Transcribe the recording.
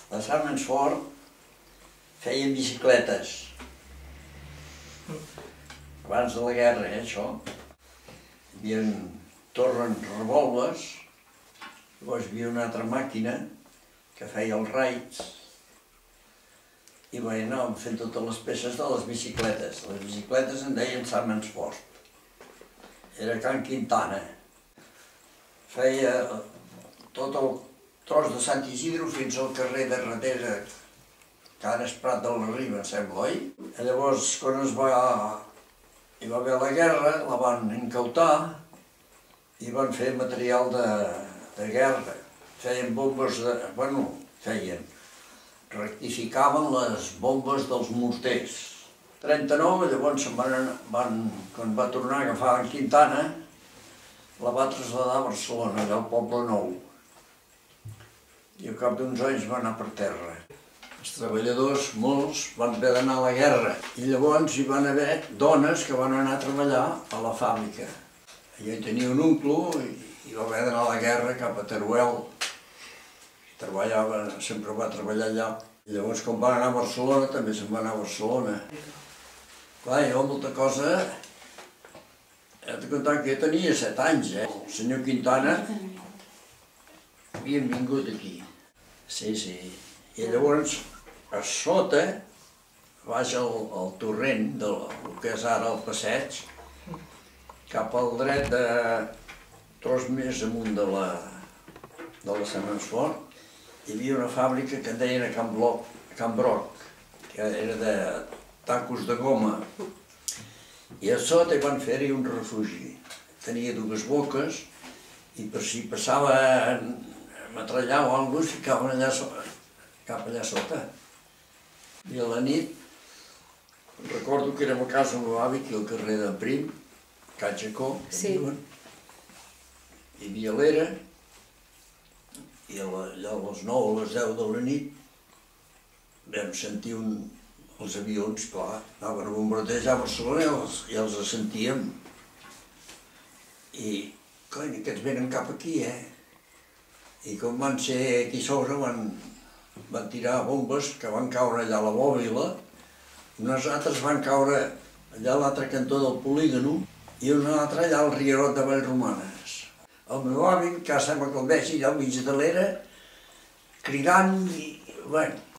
A Samansfort feien bicicletes. Abans de la guerra, això. Hi havia torres revòlvers, llavors hi havia una altra màquina que feia els raids i anàvem fent totes les peces de les bicicletes. Les bicicletes en deien Samansfort. Era Can Quintana. Feia tot el tros de Sant Isidro fins al carrer de darrere, que ara és Prat de la Riba, em sembla, oi? Llavors, quan hi va haver la guerra, la van incautar i van fer material de guerra. Feien bombes de... rectificaven les bombes dels morters. 39, llavors quan va tornar a agafar en Quintana, la va traslladar a Barcelona, allà al Poble Nou. I al cap d'uns anys va anar per terra. Els treballadors, molts, van haver d'anar a la guerra. I llavors hi van haver dones que van anar a treballar a la fàbrica. Jo hi tenia un oncle i va haver d'anar a la guerra cap a Teruel. Sempre va treballar allà. I llavors, quan van anar a Barcelona, també se'n va anar a Barcelona. Clar, jo molta cosa... He de contar que jo tenia 7 anys, eh? El senyor Quintana havien vingut aquí. Sí. I llavors, a sota, baix al torrent del que és ara el passeig, cap al dret de tros més amunt de la Samansfort, hi havia una fàbrica que en deien a Can Broc, que era de tacos de goma. I a sota hi van fer-hi un refugi. Tenia 2 boques i per si passava a metrallar o alguna cosa es ficaven cap allà sota. I a la nit, recordo que érem a casa amb el meu avi, aquí al carrer de Prim, Can Jacó, que diuen. Hi havia l'era, i allà a les 9 o les 10 de la nit vam sentir els avions, clar, anaven a bombardejar a Barcelona i els sentíem. I, coi, aquests venen cap aquí, I com van ser aquí sobre van tirar bombes que van caure allà a la Bòbila, unes altres van caure allà a l'altre cantó del polígono i una altra allà al rierot de Vallromanes. El meu avi, que sembla que el vegi allà al mig de l'era, cridant i, bueno,